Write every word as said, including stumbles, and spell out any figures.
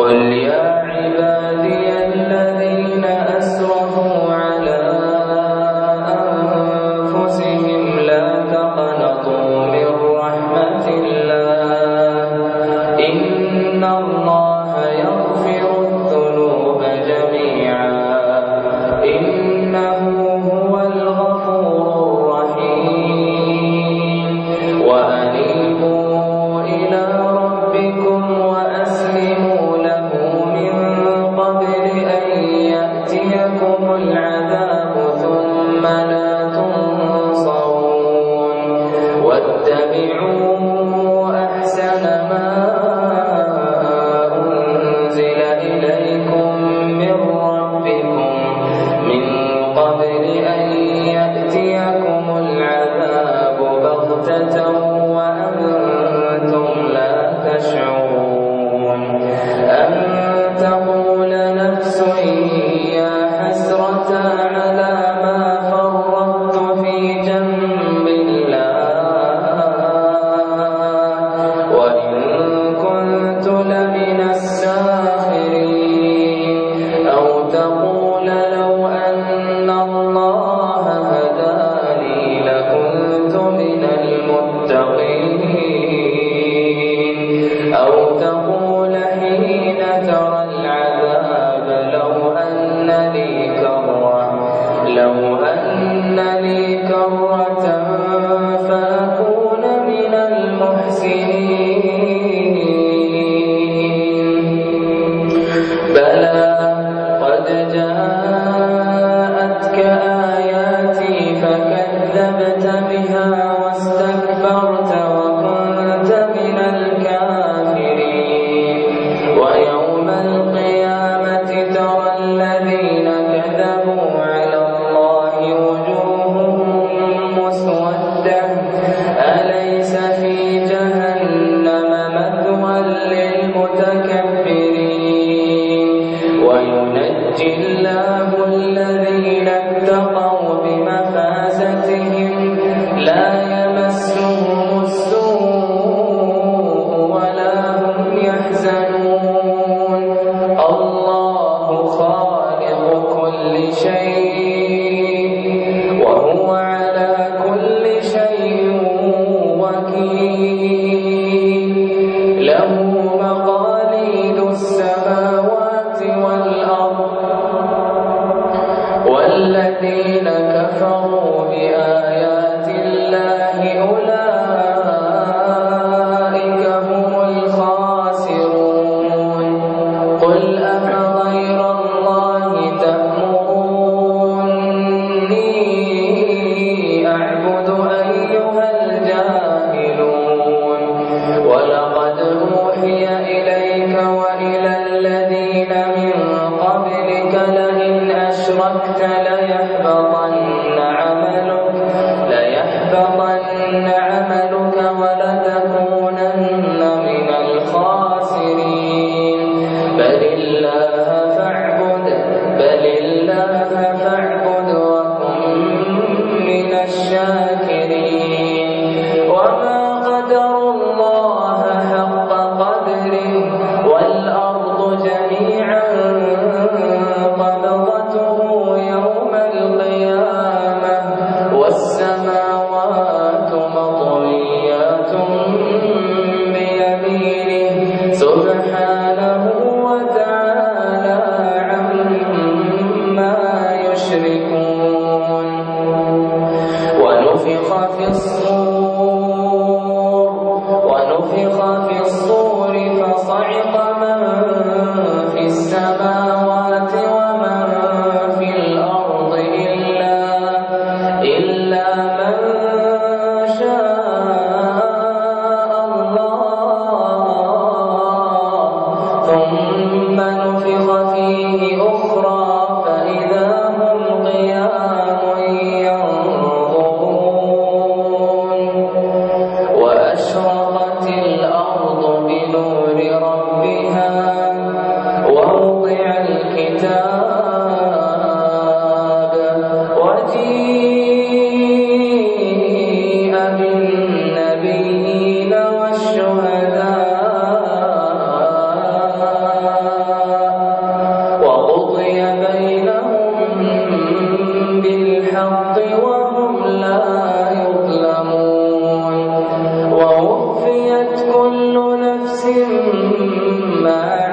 قل يا عبادي الذين أسرفوا على أنفسهم لا تقنطوا من رحمة الله إن الله يغفر الذنوب جميعا إنه هو الغفور الرحيم وأنيبوا إلى ربكم وأسلموا له من قبل أن يأتيكم العذاب ثم لا تنصرون واتبعوا أحسن ما أنزل إليكم من ربكم من قبل أن يأتيكم العذاب بغتة وأنتم لا تشعرون أن تقول نفس يا حسرة على ما فرطت في جنب الله وإن كنت لمن الساخرين أو تقول لو أن الله هداني لكنت من المتقين أو تقول حين ترى العذاب لو أن لي كرة لو أن لي كرة فأكون من المحسنين بلى قد جاءتك آياتي فكذبت بها واستكبرت وكنت من الكافرين ويوم القيامة ترى الذين كذبوا على الله وجوههم مسودة أليس في جهنم مثوى للمتكبرين وينجي الله الذين اتقوا بمفازتهم لا يمسهم السوء ولا هم يحزنون الله خالق كل شيء وهو على كل شيء وكيل له مقاليد السماوات والأرض والذين كفروا بآيات الله أولئك هم الخاسرون قل أفغير الله تأمروني أعبد أيها الجاهلون ولقد أوحي إليك وإلى الذين من قبلك لئن أشركت ليحبطن عملك ليحبطن عملك ولتكونن من الخاسرين بل الله فاعبد بل الله فاعبد وكن من الشاكرين وما قدروا الله حق قدره والأرض جميعا قبضته يوم القيامة والسماوات مطويات بيمينه سبحانه وتعالى عما يشركون ونفخ في الصور ونفخ في الصور فصعق من في السماوات ومن في الأرض إلا إلا من شاء الله ثم نفخ فيه أخرى فإذا هم قيام ينظرون وأشرقت الأرض بنور ربها ووضع الكتاب وجيء بالنبيين والشهداء بالحق وهم لا يظلمون ووفيت كل نفس ما